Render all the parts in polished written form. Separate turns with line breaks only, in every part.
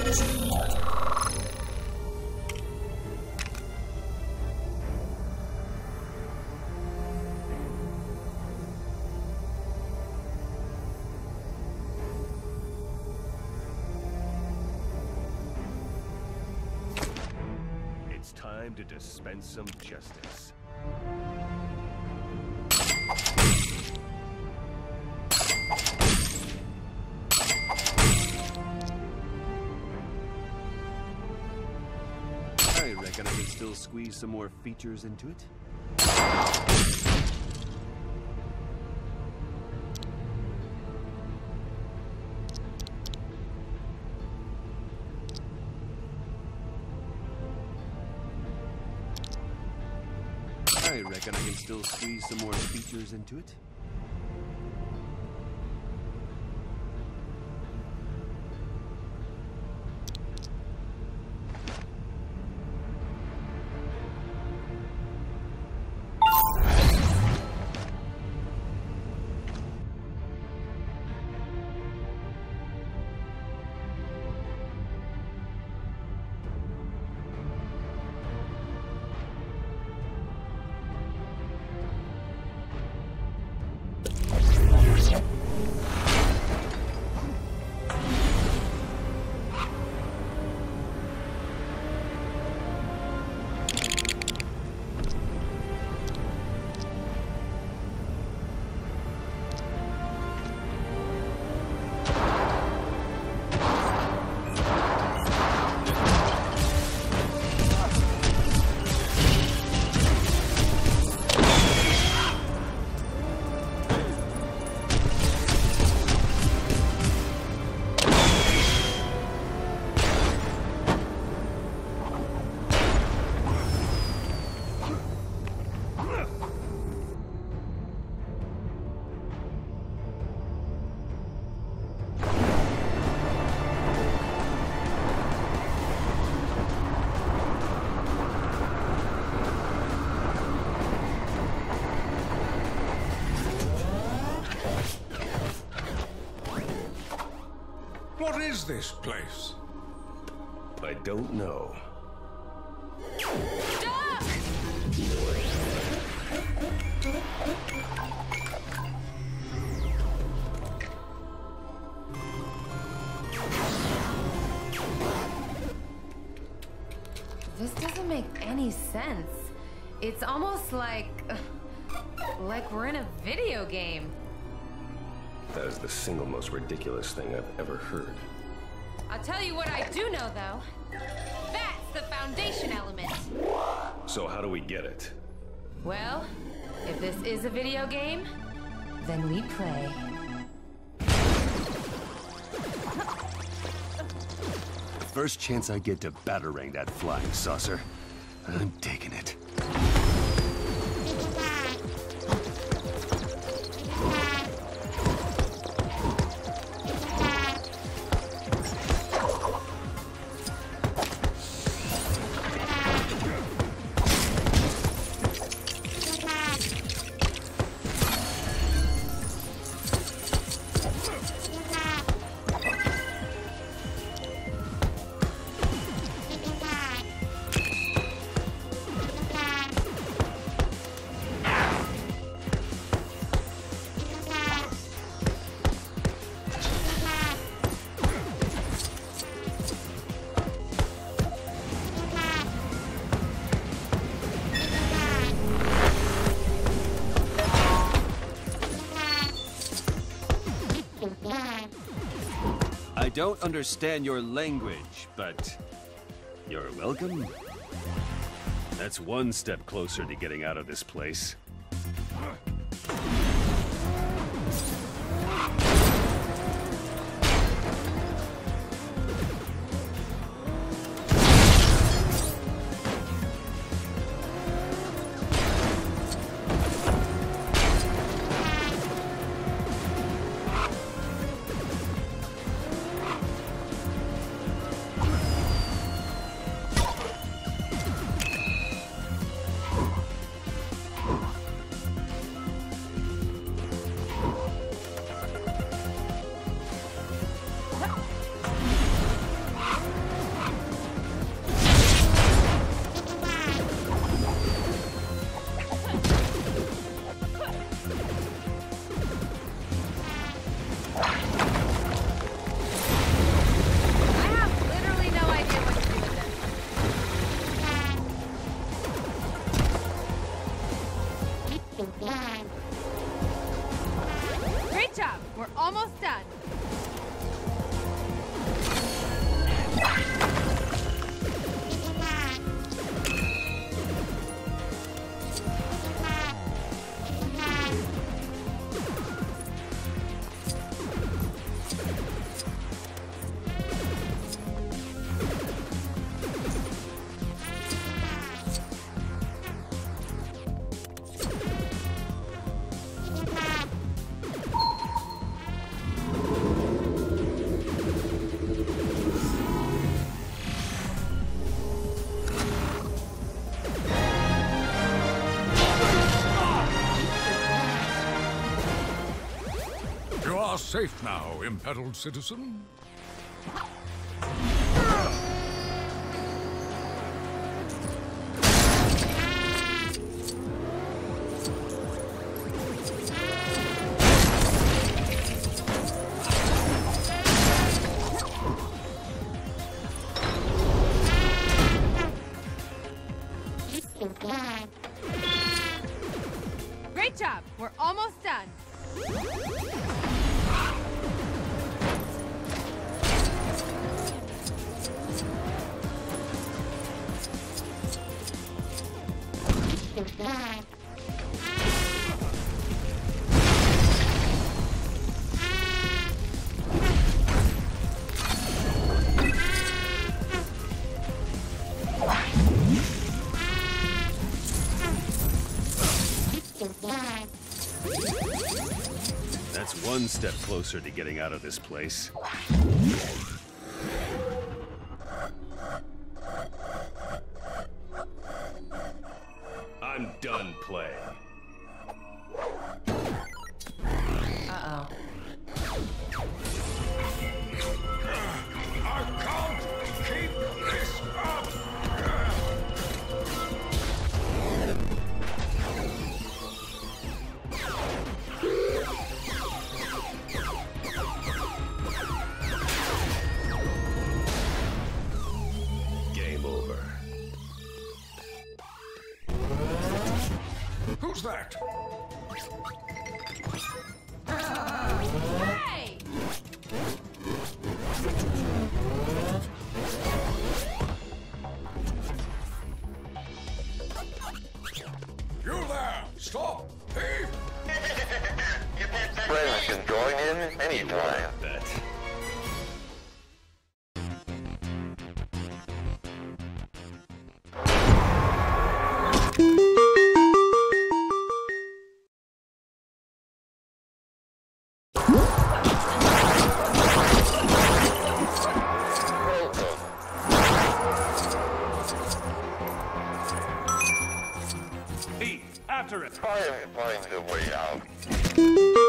Time to dispense some justice. I reckon I can still squeeze some more features into it. I reckon I can still squeeze some more features into it.
What is this place?
I don't know.
Duck! This doesn't make any sense. It's almost like we're in a video game.
That is the single most ridiculous thing I've ever heard.
I'll tell you what I do know, though. That's the foundation element.
So how do we get it?
Well, if this is a video game, then we play.
First chance I get to batarang that flying saucer, I'm taking it. I don't understand your language, but you're welcome. That's one step closer to getting out of this place.
Great job! We're almost done.
You are safe now, embattled citizen.
Great job! We're almost done.
That's one step closer to getting out of this place. I'm done playing.
Uh-oh.
I can't keep this up!
Game over.
Who's that?
Hey!
You there! Stop! Thief!
Friends can join in anytime.
Bet.
Welcome.
Pete, after it.
Try and find a way out.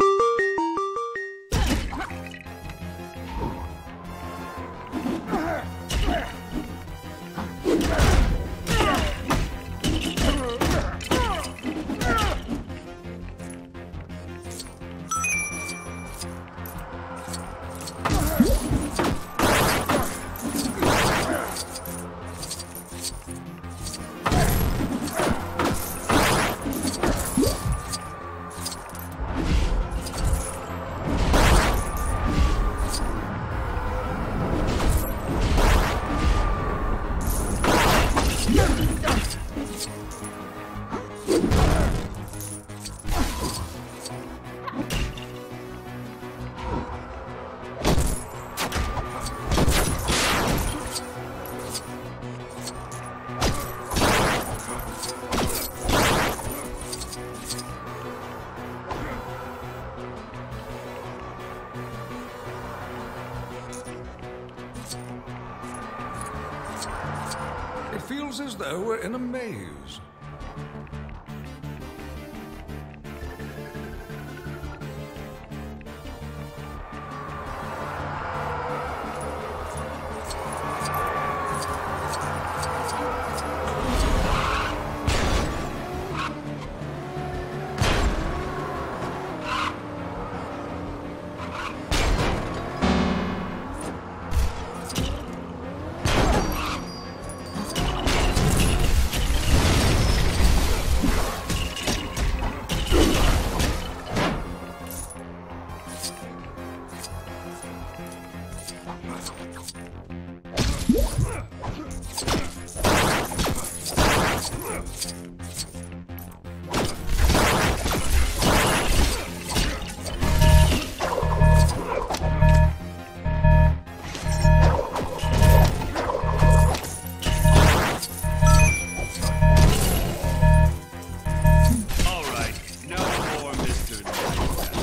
It feels as though we're in a maze.
Mr. Nice.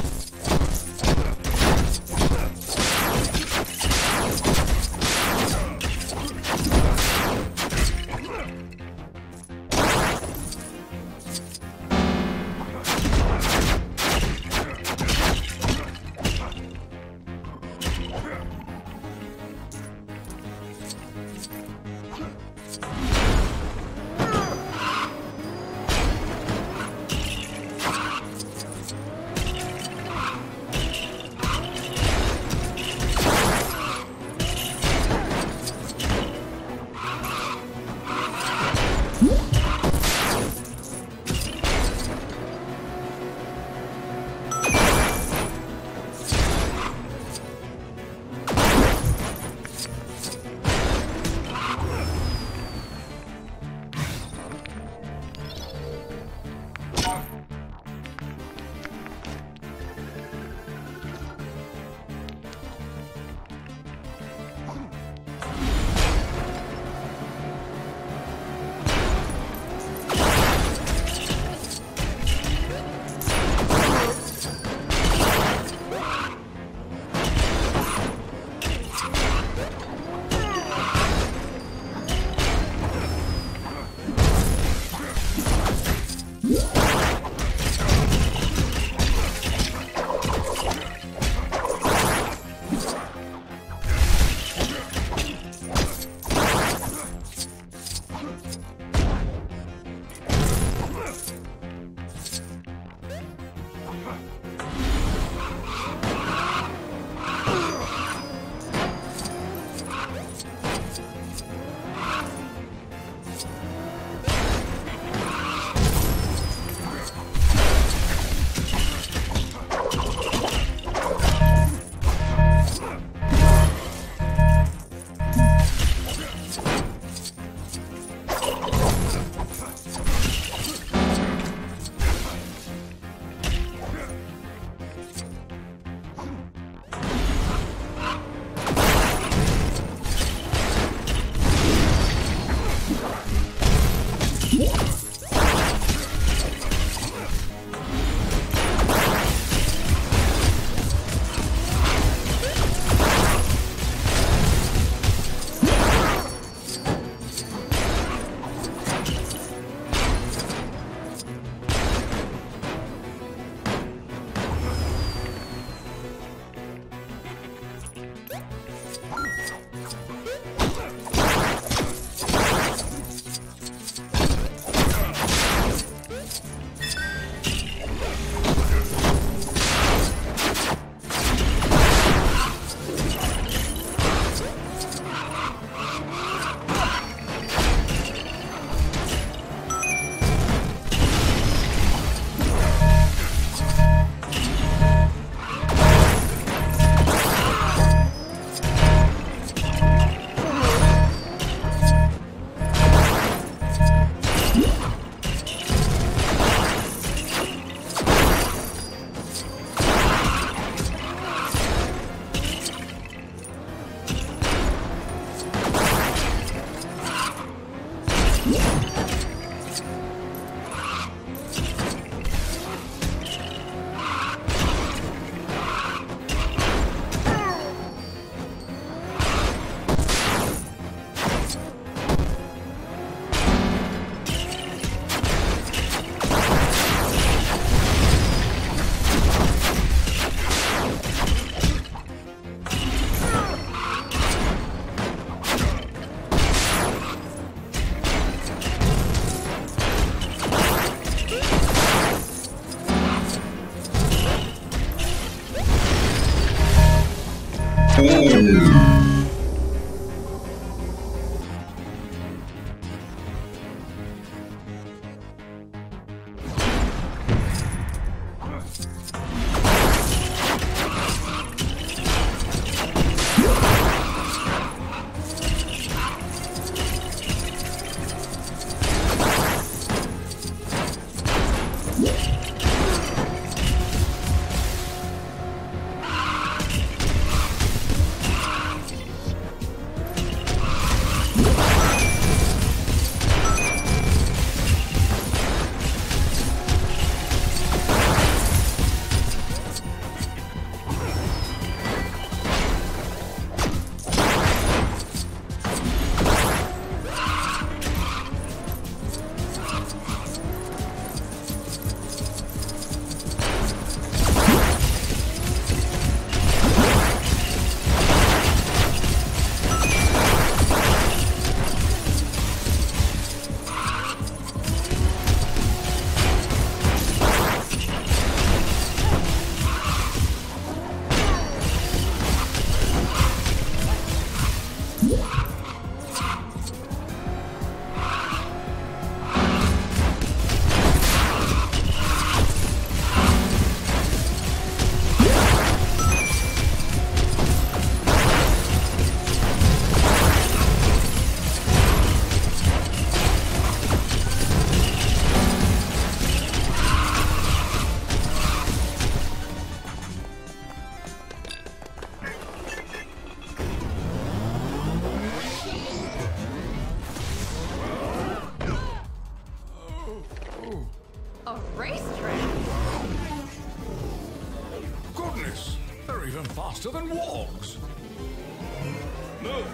even faster than walks. Move.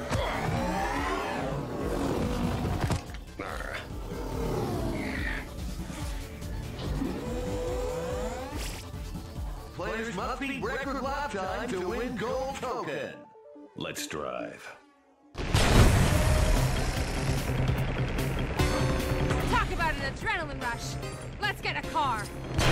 Players must beat record lifetime to win gold token.
Let's drive.
Talk about an adrenaline rush. Let's get a car.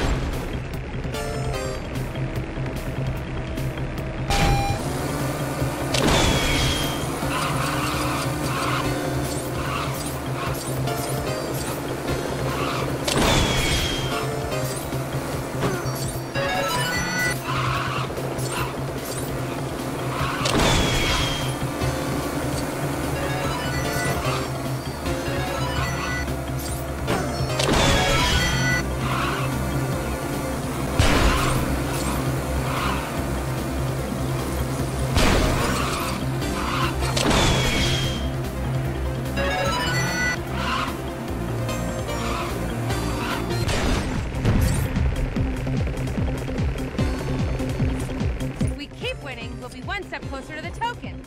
We'll be one step closer to the token.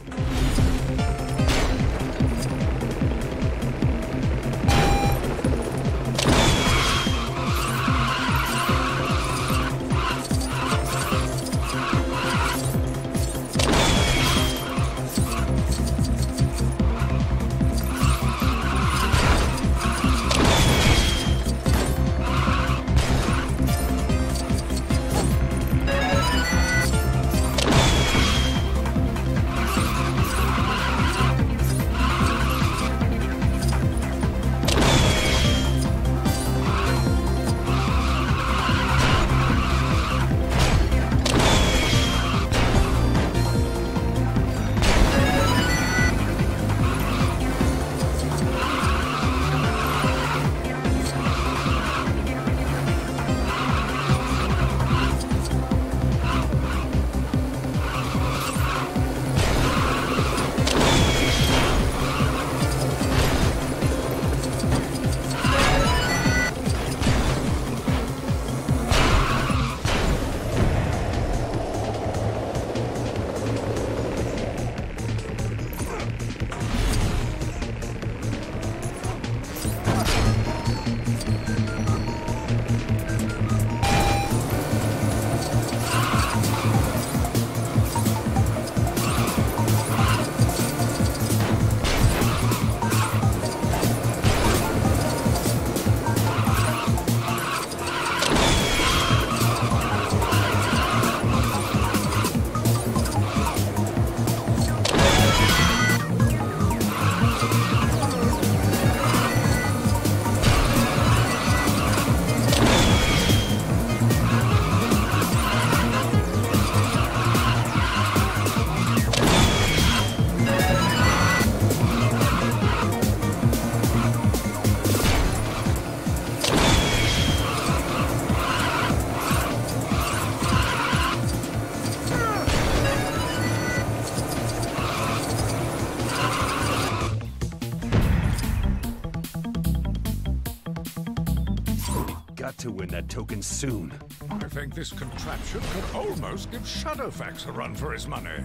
Got to win that token soon.
I think this contraption could almost give Shadowfax a run for his money.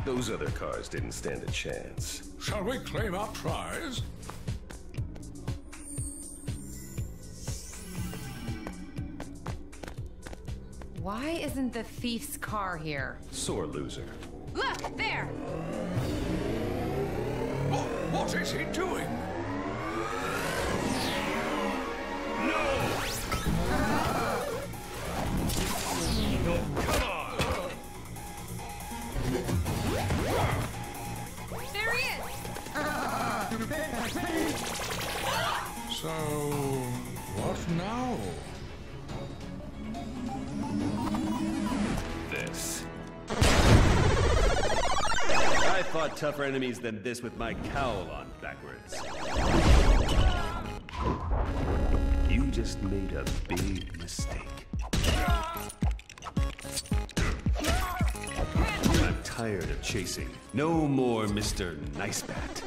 Those other cars didn't stand a chance.
Shall we claim our prize?
Why isn't the thief's car here?
Sore loser.
Look, there!
What is he doing?
There he is!
So, what now?
This. I fought tougher enemies than this with my cowl on backwards. You just made a big mistake. I'm tired of chasing. No more Mr. Nice Bat.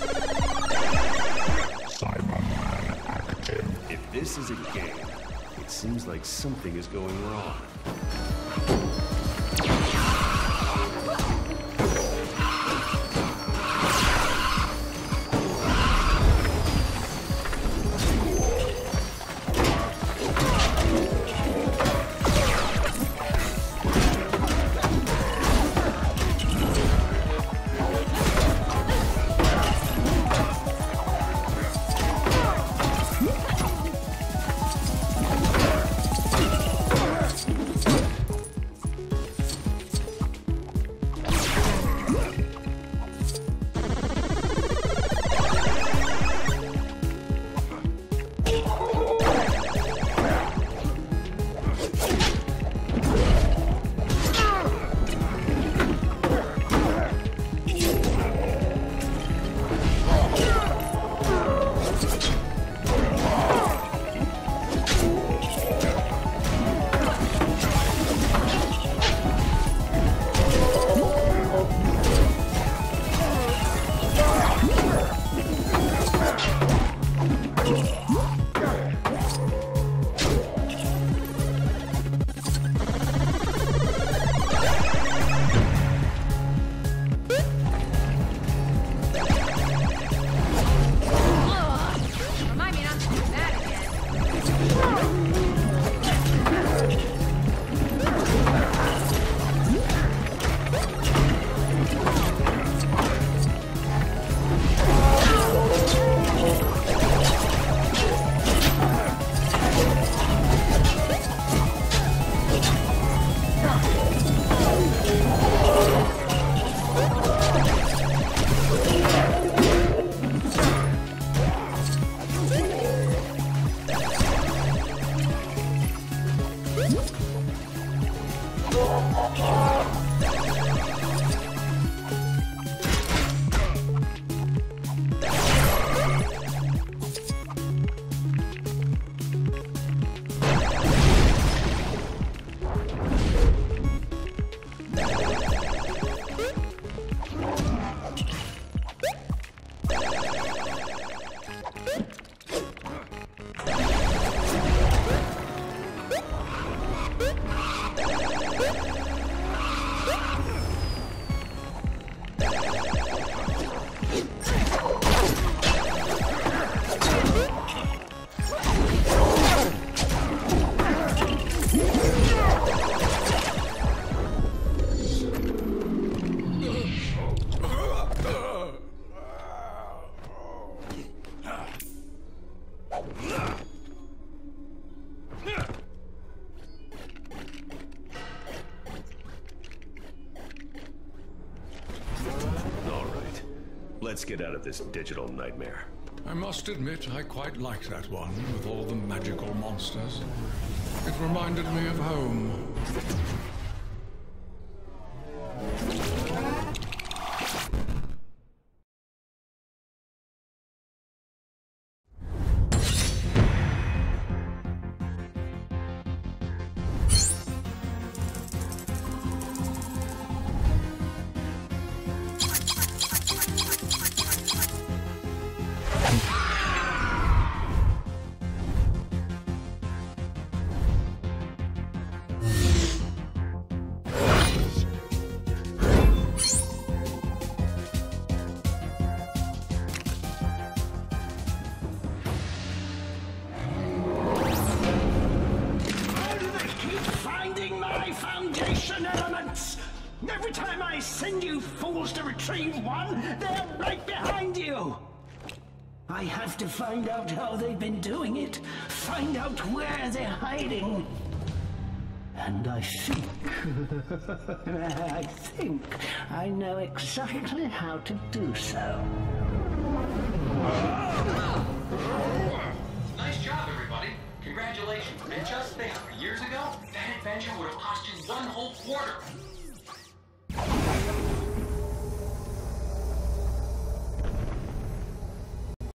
If this is a game, it seems like something is going wrong.
Let's get out of this digital nightmare.
I must admit, I quite liked that one with all the magical monsters. It reminded me of home.
retrieve one, they're right behind you! I have to find out how they've been doing it, find out where they're hiding. And I think I know exactly how to do so.
Nice job, everybody. Congratulations. And just think, years ago, that adventure would have cost you one whole quarter.